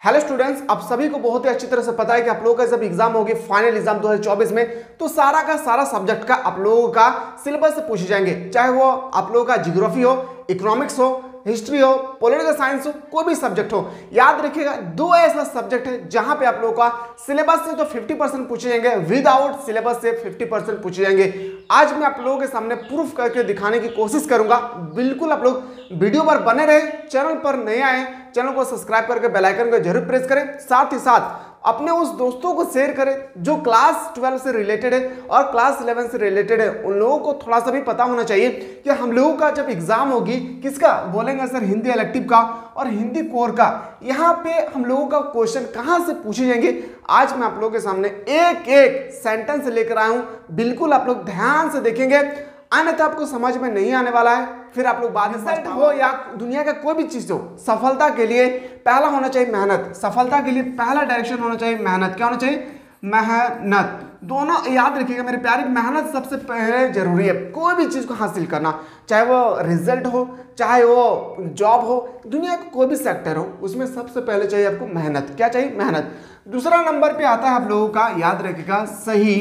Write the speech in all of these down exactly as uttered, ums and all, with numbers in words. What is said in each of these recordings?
Hello students, आप सभी को बहुत ही अच्छी तरह से पता है कि आप लोगों का जब एग्जाम होगी फाइनल एग्जाम दो हज़ार चौबीस में, तो सारा का सारा सब्जेक्ट का आप लोगों का सिलेबस से पूछे जाएंगे। चाहे वो आप लोगों का ज्योग्राफी हो, इकोनॉमिक्स हो, हिस्ट्री हो, पॉलिटिकल साइंस हो, कोई भी सब्जेक्ट हो। याद रखिएगा, दो ऐसा सब्जेक्ट है जहां पे आप लोगों का सिलेबस से तो पचास परसेंट पूछे जाएंगे, विदाउट सिलेबस से पचास परसेंट पूछे जाएंगे। आज मैं आप लोगों के सामने प्रूफ करके दिखाने की कोशिश करूंगा। बिल्कुल आप लोग वीडियो पर बने रहे। चैनल पर नए आए, चैनल को सब्सक्राइब करके बेल आइकन को जरूर प्रेस करें। साथ ही साथ अपने उस दोस्तों को शेयर करें जो क्लास ट्वेल्व से रिलेटेड है और क्लास इलेवन से रिलेटेड है। उन लोगों को थोड़ा सा भी पता होना चाहिए कि हम लोगों का जब एग्जाम होगी, किसका बोलेंगे सर, हिंदी इलेक्टिव का और हिंदी कोर का, यहाँ पे हम लोगों का क्वेश्चन कहाँ से पूछे जाएंगे। आज मैं आप लोगों के सामने एक एक सेंटेंस लेकर आया हूँ। बिल्कुल आप लोग ध्यान से देखेंगे, अन्यथा आपको समझ में नहीं आने वाला है। फिर आप लोग बाद में रिजल्ट हो या दुनिया का कोई भी चीज हो, सफलता के लिए पहला होना चाहिए मेहनत। सफलता के लिए पहला डायरेक्शन होना चाहिए मेहनत। क्या होना चाहिए? मेहनत। दोनों याद रखिएगा मेरे प्यारे, मेहनत सबसे पहले जरूरी है कोई भी चीज को हासिल करना। चाहे वो रिजल्ट हो, चाहे वो जॉब हो, दुनिया का कोई भी सेक्टर हो, उसमें सबसे पहले चाहिए आपको मेहनत। क्या चाहिए? मेहनत। दूसरा नंबर पे आता है आप लोगों का, याद रखिएगा, सही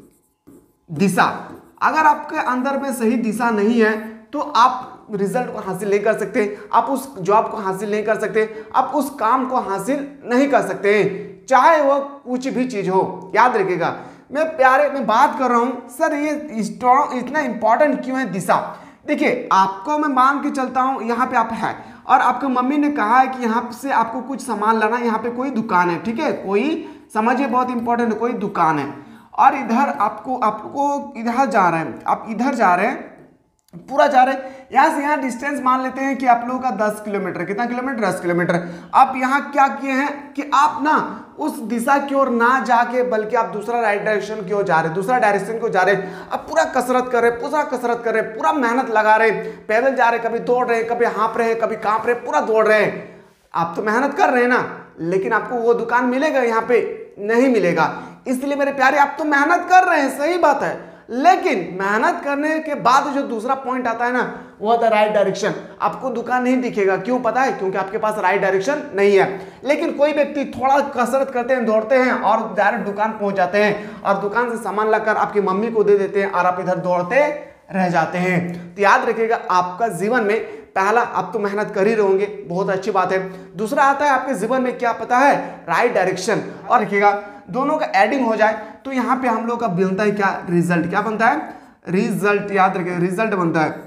दिशा। अगर आपके अंदर में सही दिशा नहीं है तो आप रिजल्ट को हासिल नहीं कर सकते, आप उस जॉब को हासिल नहीं कर सकते, आप उस काम को हासिल नहीं कर सकते, चाहे वो कुछ भी चीज हो। याद रखिएगा मैं प्यारे, मैं बात कर रहा हूं सर ये इतना इंपॉर्टेंट क्यों है दिशा। देखिए, आपको मैं मान के चलता हूं, यहाँ पे आप है और आपकी मम्मी ने कहा है कि यहाँ से आपको कुछ सामान लाना, यहाँ पे कोई दुकान है, ठीक है, कोई, समझिए बहुत इंपॉर्टेंट, कोई दुकान है और इधर आपको आपको इधर जा रहे हैं, आप इधर जा रहे हैं, पूरा जा रहे हैं। यहाँ से यहाँ डिस्टेंस मान लेते हैं कि आप लोगों का दस किलोमीटर, कितना किलोमीटर? दस किलोमीटर। आप यहाँ क्या किए हैं कि आप ना उस दिशा की ओर ना जाके, बल्कि आप दूसरा राइट डायरेक्शन की ओर जा रहे हैं, दूसरा डायरेक्शन को जा रहे हैं। आप पूरा कसरत कर रहे हैं, पूरा कसरत कर रहे हैं, पूरा मेहनत लगा रहे हैं, पैदल जा रहे हैं, कभी दौड़ रहे हैं, कभी हाँप रहे हैं, कभी कांप रहे हैं, पूरा दौड़ रहे हैं। आप तो मेहनत कर रहे हैं ना, लेकिन आपको वो दुकान मिलेगा? यहाँ पे नहीं मिलेगा। इसलिए मेरे प्यारे, आप तो मेहनत कर रहे हैं, सही बात है, लेकिन मेहनत करने के बाद जो दूसरा पॉइंट आता है ना, वो होता है राइट डायरेक्शन। आपको दुकान नहीं दिखेगा, क्यों पता है? क्योंकि आपके पास राइट डायरेक्शन नहीं है। लेकिन कोई व्यक्ति थोड़ा कसरत करते हैं, दौड़ते हैं और डायरेक्ट दुकान पहुंच जाते हैं और दुकान से सामान लाकर आपकी मम्मी को दे देते हैं और आप इधर दौड़ते रह जाते हैं। तो याद रखिएगा, आपका जीवन में पहला, आप तो मेहनत कर ही रहोगे, बहुत अच्छी बात है। दूसरा आता है आपके जीवन में, क्या पता है? Right direction. और रखिएगा दोनों का एडिंग हो जाए तो यहाँ पे हम लोग का बनता है क्या? रिजल्ट। क्या बनता है? रिजल्ट। याद रखिएगा, रिजल्ट बनता है।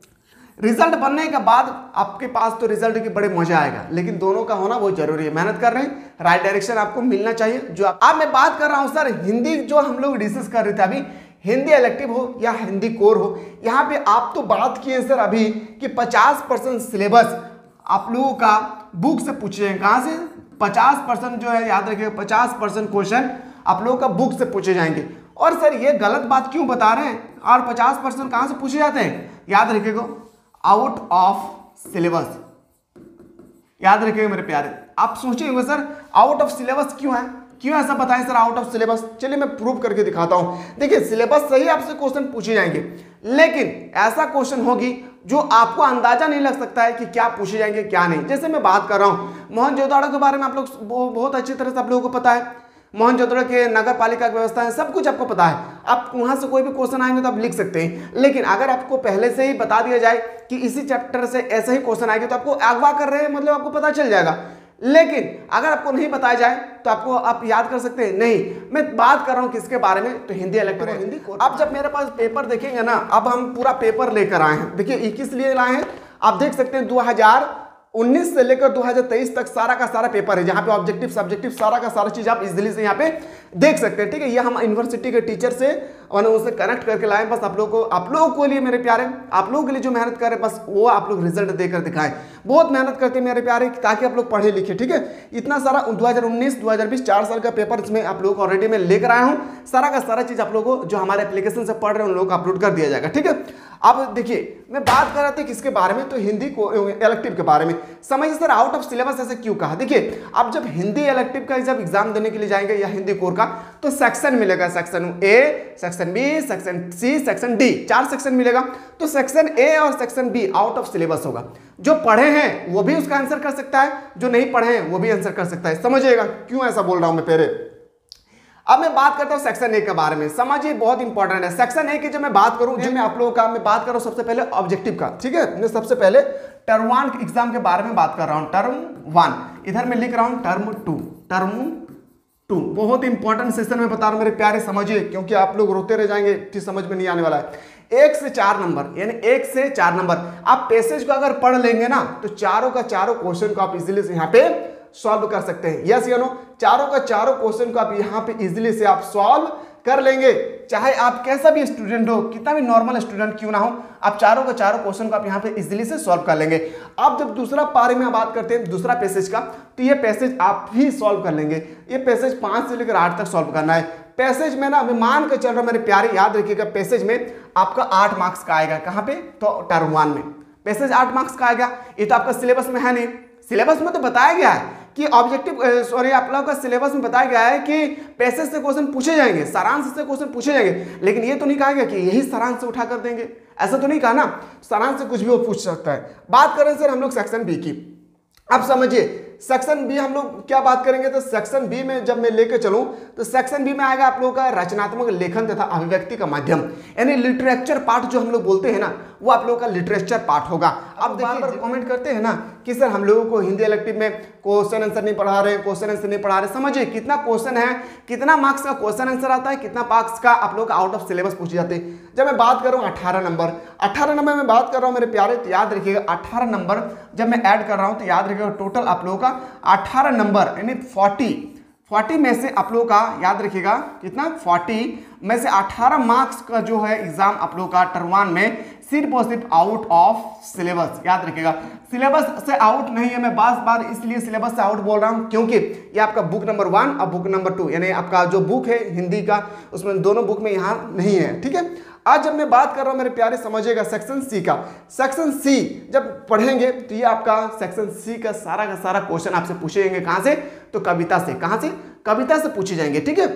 रिजल्ट बनने के बाद आपके पास तो रिजल्ट की बड़े मजा आएगा, लेकिन दोनों का होना बहुत जरूरी है। मेहनत कर रहे हैं, राइट डायरेक्शन आपको मिलना चाहिए। जो आप, आप मैं बात कर रहा हूँ सर हिंदी, जो हम लोग डिस्कस कर रहे थे अभी, हिंदी इलेक्टिव हो या हिंदी कोर हो, यहाँ पे आप तो बात किए सर अभी कि पचास परसेंट सिलेबस आप लोगों का बुक से पूछे हैं। कहाँ से? पचास परसेंट जो है, याद रखिएगा, पचास परसेंट क्वेश्चन आप लोगों का बुक से पूछे जाएंगे। और सर ये गलत बात क्यों बता रहे हैं? और पचास परसेंट कहाँ से पूछे जाते हैं? याद रखिएगा, आउट ऑफ सिलेबस। याद रखिएगा मेरे प्यारे, आप सोचिएगा सर आउट ऑफ सिलेबस क्यों है, क्यों ऐसा बताएं सर आउट ऑफ सिलेबस? चलिए मैं प्रूव करके दिखाता हूं। देखिए, सिलेबस सही आपसे क्वेश्चन पूछे जाएंगे, लेकिन ऐसा क्वेश्चन होगी जो आपको अंदाजा नहीं लग सकता है कि क्या पूछे जाएंगे क्या नहीं। जैसे मैं बात कर रहा हूं मोहनजोदड़ो के बारे में, आप लोग बहुत अच्छी तरह से आप लोगों को पता है, मोहनजोदड़ो के नगर पालिका की व्यवस्था है, सब कुछ आपको पता है। आप वहां से कोई भी क्वेश्चन आएंगे तो आप लिख सकते हैं। लेकिन अगर आपको पहले से ही बता दिया जाए कि इसी चैप्टर से ऐसे ही क्वेश्चन आएंगे, तो आपको अगवा कर रहे हैं, मतलब आपको पता चल जाएगा। लेकिन अगर आपको नहीं बताया जाए तो आपको आप याद कर सकते हैं नहीं। मैं बात कर रहा हूं किसके बारे में? तो हिंदी इलेक्टिव, हिंदी कोर। आप जब मेरे पास पेपर देखेंगे ना, अब हम पूरा पेपर लेकर आए हैं। देखिए किस लिए लाए हैं, आप देख सकते हैं दो हज़ार उन्नीस से लेकर दो हज़ार तेईस तक सारा का सारा पेपर है, जहां पे ऑब्जेक्टिव सब्जेक्टिव सारा का सारा चीज आप इजीली से यहाँ पे देख सकते हैं। ठीक है, ये हम यूनिवर्सिटी के टीचर से और उनसे कनेक्ट करके लाए। बस आप लोगों को, आप लोगों के लिए मेरे प्यारे, आप लोगों के लिए जो मेहनत कर रहे हैं, बस वो आप लोग रिजल्ट देकर दिखाएं। बहुत मेहनत करते हैं मेरे प्यारे, ताकि आप लोग पढ़े लिखे। ठीक है, इतना सारा दो हज़ार उन्नीस दो हज़ार बीस चार साल का पेपर इसमें आप लोगों को ऑलरेडी मैं लेकर आया हूँ। सारा का सारा चीज आप लोगों को जो हमारे एप्लीकेशन से पढ़ रहे हैं उन लोगों को अपलोड कर दिया जाएगा। ठीक है, अब देखिए मैं बात कर रहा था किसके बारे में, तो हिंदी को इलेक्टिव के बारे में। समझिए सर आउट ऑफ सिलेबस ऐसे क्यों कहा। देखिए आप जब हिंदी इलेक्टिव का जब एग्जाम देने के लिए जाएंगे या हिंदी कोर का, तो सेक्शन मिलेगा, section A, section B, section C, section D, चार सेक्शन मिलेगा। तो सेक्शन ए और section B out of syllabus होगा। जो पढ़े हैं वो भी उसका आंसर कर सकता है, जो नहीं पढ़े हैं वो भी आंसर कर सकता है। समझिएगा क्यों ऐसा बोल रहा हूं मैं पहले। अब मैं बात करता हूं सेक्शन ए के बारे में। समझिए बहुत इंपॉर्टेंट है सेक्शन ए की। जब मैं बात करूं, जब मैं आप लोगों का मैं बात कर रहा हूं सबसे पहले ऑब्जेक्टिव का, ठीक है। मैं सबसे पहले टर्म वन एग्जाम के बारे में बात कर रहा हूं। टर्म वन इधर मैं लिख रहा हूं टर्म टू, टर्म टू बहुत इंपॉर्टेंट सेशन में बता रहा हूं मेरे प्यारे, समझिए, क्योंकि आप लोग रोते रह जाएंगे, चीज समझ में नहीं आने वाला है। एक से चार नंबर, यानी एक से चार नंबर आप पैसेज को अगर पढ़ लेंगे ना, तो चारों का चारों क्वेश्चन को आप इजीली से यहाँ पे सॉल्व कर सकते हैं। यस या नो, चारों का चारों क्वेश्चन को आप यहाँ पे इजीली से आप सॉल्व कर लेंगे। चाहे आप कैसा भी स्टूडेंट हो, कितना भी नॉर्मल स्टूडेंट क्यों ना हो, आप चारों का चारों क्वेश्चन को आप यहाँ पे इजीली से सॉल्व कर लेंगे। अब जब दूसरा पारे में बात करते हैं दूसरा पैसेज का, तो ये पैसेज आप ही सॉल्व कर लेंगे। ये पैसेज पांच से लेकर आठ तक सॉल्व करना है। पैसेज में ना मैं मान के चल रहा हूं मेरे प्यारे, याद रखिएगा पैसेज में आपका आठ मार्क्स का आएगा। कहां पे, तो टर्म वन में पैसेज आठ मार्क्स का आएगा। ये तो आपका सिलेबस में है नहीं। सिलेबस में तो बताया गया है कि ऑब्जेक्टिव सॉरी आप लोगों का सिलेबस में बताया गया है कि पैसेज से क्वेश्चन पूछे जाएंगे, सारांश से क्वेश्चन पूछे जाएंगे, लेकिन ये तो नहीं कहा गया कि यही सारांश से उठा कर देंगे। ऐसा तो नहीं कहा ना, सारांश से कुछ भी वो पूछ सकता है। बात करें सर हम लोग सेक्शन बी की। अब समझिए सेक्शन बी हम लोग क्या बात करेंगे, तो सेक्शन बी में जब मैं लेके चलूं, तो सेक्शन बी में आएगा आप लोगों का रचनात्मक लेखन तथा अभिव्यक्ति का माध्यम, यानी लिटरेचर पार्ट जो हम लोग बोलते हैं ना, वो आप लोगों का लिटरेचर पार्ट होगा। अब बार बार कमेंट करते हैं ना कि सर हम लोगों को हिंदी इलेक्टिव में क्वेश्चन आंसर नहीं पढ़ा रहे, क्वेश्चन आंसर नहीं पढ़ा रहे। समझिए कितना क्वेश्चन है, कितना मार्क्स का क्वेश्चन आंसर आता है, कितना मार्क्स का आप लोग आउट ऑफ सिलेबस पूछे जाते हैं। जब मैं बात कर रहा हूँ अठारह नंबर, अठारह नंबर में बात कर रहा हूँ मेरे प्यारे, तो याद रखिएगा अठारह नंबर जब मैं ऐड कर रहा हूँ, तो याद रखिएगा टोटल आप लोगों का अठारह नंबर यानी चालीस चालीस में से आप लोगों का याद रखिएगा कितना, चालीस में से अठारह मार्क्स का जो है एग्जाम आप लोगों का टर्म वन में सिर्फ और सिर्फ आउट ऑफ सिलेबस। याद रखिएगा सिलेबस से आउट नहीं है। मैं बार बार इसलिए सिलेबस से आउट बोल रहा हूं क्योंकि ये आपका बुक नंबर वन और बुक नंबर टू, यानी आपका जो बुक है हिंदी का, उसमें दोनों बुक में यहाँ नहीं है, ठीक है। आज जब मैं बात कर रहा हूं मेरे प्यारे, समझिएगा सेक्शन सी का। सेक्शन सी जब पढ़ेंगे तो ये आपका सेक्शन सी का सारा का सारा क्वेश्चन आपसे पूछे जाएंगे। कहां से, तो कविता से। कहां से, कविता से पूछे जाएंगे, ठीक है।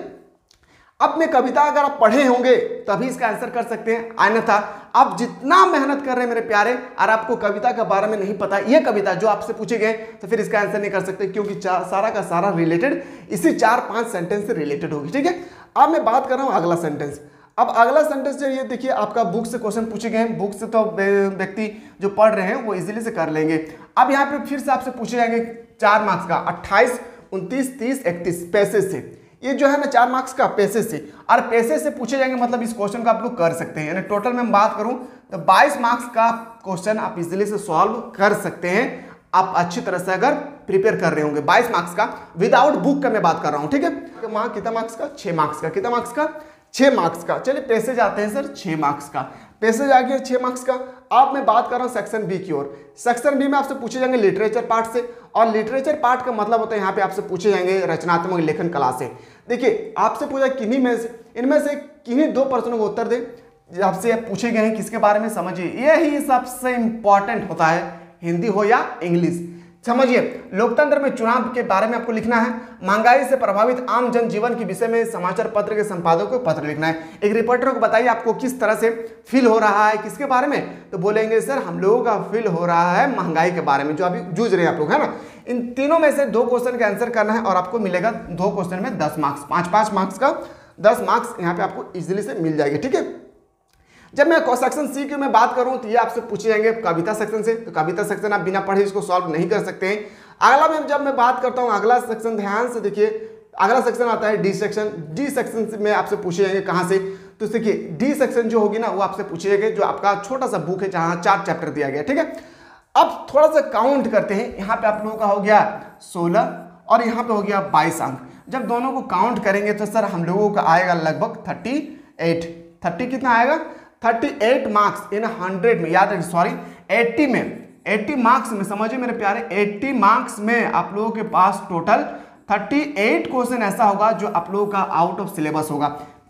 अब में कविता अगर आप पढ़े होंगे तभी इसका आंसर कर सकते हैं, अन्यथा आप जितना मेहनत कर रहे हैं मेरे प्यारे और आपको कविता के बारे में नहीं पता, ये कविता जो आपसे पूछे गए, तो फिर इसका आंसर नहीं कर सकते, क्योंकि सारा का सारा रिलेटेड इसी चार पांच सेंटेंस से रिलेटेड होगी, ठीक है। अब मैं बात कर रहा हूं अगला सेंटेंस। अब अगला सेंटेंस जो ये देखिए आपका बुक से क्वेश्चन पूछे गए हैं, बुक से तो व्यक्ति जो पढ़ रहे हैं वो इजीली से कर लेंगे। अब यहाँ पे फिर से आपसे पूछे जाएंगे चार मार्क्स का, अट्ठाईस, उनतीस, तीस, इकतीस पैसेज से। ये जो है ना चार मार्क्स का पैसेज से, और पैसेज से पूछे जाएंगे, मतलब इस क्वेश्चन को आप लोग कर सकते हैं। यानी टोटल में बात करूं तो बाईस मार्क्स का क्वेश्चन आप इजीली से सॉल्व कर सकते हैं, आप अच्छी तरह से अगर प्रिपेयर कर रहे होंगे। बाईस मार्क्स का विदाउट बुक का मैं बात कर रहा हूं, ठीक है। वहां कितना मार्क्स का, छह मार्क्स का, कितना मार्क्स का, छह मार्क्स का। चलिए पैसेज आते हैं सर, छह मार्क्स का पैसेज आ गया, छह मार्क्स का। अब मैं बात कर रहा हूं सेक्शन बी की ओर। सेक्शन बी में आपसे पूछे जाएंगे लिटरेचर पार्ट से, और लिटरेचर पार्ट का मतलब होता है यहाँ पे आपसे पूछे जाएंगे रचनात्मक लेखन कला से। देखिए आपसे पूछा किन्हीं में से, इनमें से किन्हीं दो प्रश्नों को उत्तर दे आपसे पूछे गए हैं, किसके बारे में समझिए। यही सबसे इंपॉर्टेंट होता है, हिंदी हो या इंग्लिश। समझिए लोकतंत्र में चुनाव के बारे में आपको लिखना है। महंगाई से प्रभावित आम जनजीवन के विषय में समाचार पत्र के संपादकों को पत्र लिखना है। एक रिपोर्टर को बताइए आपको किस तरह से फील हो रहा है, किसके बारे में, तो बोलेंगे सर हम लोगों का फील हो रहा है महंगाई के बारे में, जो अभी जूझ रहे हैं आप लोग, है ना। इन तीनों में से दो क्वेश्चन का आंसर करना है और आपको मिलेगा दो क्वेश्चन में दस मार्क्स, पांच पांच मार्क्स का दस मार्क्स यहाँ पे आपको इजिली से मिल जाएगी, ठीक है। जब मैं सेक्शन सी की मैं बात करूं तो ये आपसे पूछे जाएंगे कविता सेक्शन से, तो कविता सेक्शन आप बिना पढ़े इसको सॉल्व नहीं कर सकते हैं। अगला में जब मैं बात करता हूं अगला सेक्शन, ध्यान से देखिए, अगला सेक्शन आता है डी सेक्शन। डी सेक्शन में आपसे पूछे जाएंगे कहां से, तो देखिए डी सेक्शन जो होगी ना वो आपसे पूछे जाएंगे, जो आपका छोटा सा बुक है जहां चार चैप्टर दिया गया, ठीक है। अब थोड़ा सा काउंट करते हैं, यहाँ पे आप लोगों का हो गया सोलह और यहाँ पे हो गया बाईस अंक। जब दोनों को काउंट करेंगे तो सर हम लोगों का आएगा लगभग थर्टी एट थर्टी कितना आएगा, अड़तीस मार्क्स इन हंड्रेड में, याद रखिए सॉरी अस्सी में, अस्सी मार्क्स में, समझिए मेरे प्यारे, अस्सी मार्क्स में आप लोगों के पास टोटल अड़तीस क्वेश्चन ऐसा होगा जो आप लोगों का आउट ऑफ सिलेबस होगा।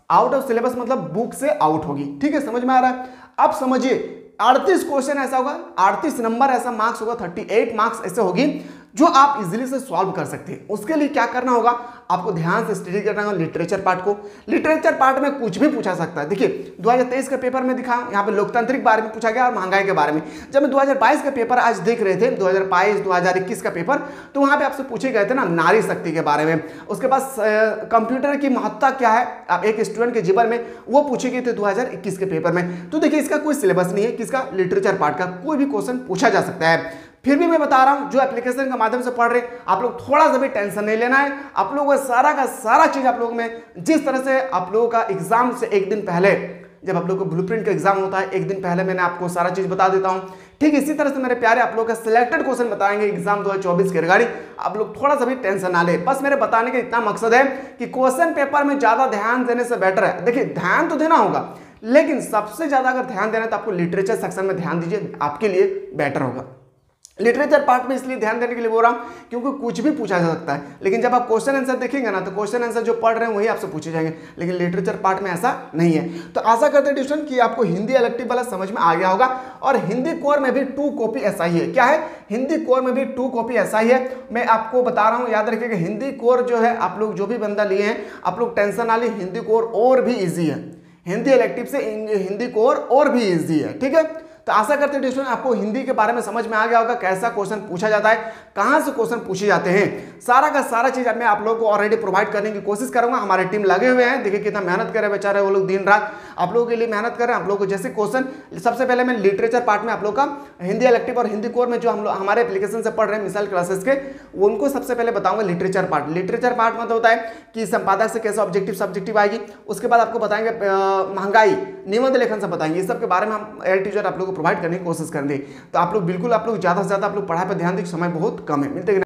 आउट ऑफ सिलेबस मतलब बुक से आउट होगी। ठीक है, समझ में आ रहा है? अब समझिए अड़तीस क्वेश्चन ऐसा होगा, अड़तीस नंबर ऐसा मार्क्स होगा, अड़तीस मार्क्स ऐसे होगी जो आप इजीली से सॉल्व कर सकते हैं। उसके लिए क्या करना होगा, आपको ध्यान से स्टडी करना होगा लिटरेचर पार्ट को। लिटरेचर पार्ट में कुछ भी पूछा सकता है। देखिए दो हज़ार तेईस के पेपर में दिखा, यहाँ पे लोकतांत्रिक बारे में पूछा गया और महंगाई के बारे में। जब मैं दो हज़ार बाईस का पेपर आज देख रहे थे, दो हज़ार बाईस दो हज़ार इक्कीस का पेपर, तो वहाँ पे आपसे पूछे गए थे ना नारी शक्ति के बारे में, उसके बाद कंप्यूटर की महत्ता क्या है आप एक स्टूडेंट के जीवन में, वो पूछे गए थे दो हज़ार इक्कीस के पेपर में। तो देखिए इसका कोई सिलेबस नहीं है, किसका, लिटरेचर पार्ट का कोई भी क्वेश्चन पूछा जा सकता है। फिर भी मैं बता रहा हूं जो एप्लीकेशन के माध्यम से पढ़ रहे आप लोग थोड़ा सा भी टेंशन नहीं लेना है। आप लोगों को सारा का सारा चीज आप लोगों में, जिस तरह से आप लोगों का एग्जाम से एक दिन पहले, जब आप लोगों को ब्लूप्रिंट का एग्जाम होता है एक दिन पहले मैंने आपको सारा चीज बता देता हूं, ठीक इसी तरह से मेरे प्यारे आप लोगों का सिलेक्टेड क्वेश्चन बताएंगे एग्जाम दो हज़ार चौबीस के रिगार्डिंग। आप लोग थोड़ा सा भी टेंशन ना ले, बस मेरे बताने का इतना मकसद है कि क्वेश्चन पेपर में ज्यादा ध्यान देने से बेटर है। देखिए ध्यान तो देना होगा, लेकिन सबसे ज्यादा अगर ध्यान देना है तो आपको लिटरेचर सेक्शन में ध्यान दीजिए, आपके लिए बेटर होगा। लिटरेचर पार्ट में इसलिए ध्यान देने के लिए बोल रहा हूं क्योंकि कुछ भी पूछा जा सकता है, लेकिन जब आप क्वेश्चन आंसर देखेंगे ना तो क्वेश्चन आंसर जो पढ़ रहे हैं वही आपसे पूछे जाएंगे, लेकिन लिटरेचर पार्ट में ऐसा नहीं है। तो आशा करते हैं ट्यूशन कि आपको हिंदी इलेक्टिव वाला समझ में आ गया होगा। और हिंदी कोर में भी टू कॉपी ऐसा ही है। क्या है, हिंदी कोर में भी टू कॉपी ऐसा ही है। मैं आपको बता रहा हूँ, याद रखिएगा हिंदी कोर जो है आप लोग जो भी बंदा लिए हैं आप लोग टेंशन ना लिए, हिंदी कोर और भी ईजी है, हिंदी इलेक्टिव से हिंदी कोर और भी ईजी है। ठीक है, तो आशा करते हैं स्टूडेंट आपको हिंदी के बारे में समझ में आ गया होगा, कैसा क्वेश्चन पूछा जाता है, कहां से क्वेश्चन पूछे जाते हैं, सारा का सारा चीज मैं आप लोगों को ऑलरेडी प्रोवाइड करने की कोशिश करूंगा। हमारी टीम लगे हुए हैं, देखिए कितना मेहनत कर रहे हैं बेचारे वो लोग, दिन रात आप लोगों के लिए मेहनत कर रहे हैं। आप लोगों को जैसे क्वेश्चन, सबसे पहले मैं लिटरेचर पार्ट में आप लोग का हिंदी इलेक्टिव और हिंदी कोर में जो हम लोग हमारे एप्लीकेशन से पढ़ रहे हैं मिसाइल क्लासेस के, उनको सबसे पहले बताऊंगा लिटरेचर पार्ट। लिटरेचर पार्ट मतलब होता है कि संपादक से कैसे ऑब्जेक्टिव सब्जेक्टिव आएगी, उसके बाद आपको बताएंगे महंगाई, निबंध लेखन से बताएंगे, इस सब के बारे में हम एयर टीचर आप लोग को प्रोवाइड करने की कोशिश करेंगे। तो आप लोग बिल्कुल आप लोग ज्यादा से ज्यादा आप लोग पढ़ाई पर ध्यान दें, समय बहुत कम है। मिलते हैं।